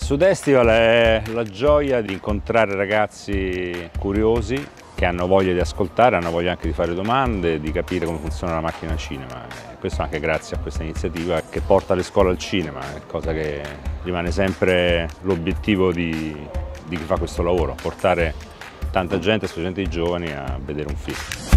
Sud-Estival è la gioia di incontrare ragazzi curiosi che hanno voglia di ascoltare, hanno voglia anche di fare domande, di capire come funziona la macchina cinema. E questo anche grazie a questa iniziativa che porta le scuole al cinema, è cosa che rimane sempre l'obiettivo di chi fa questo lavoro, portare tanta gente, specialmente i giovani, a vedere un film.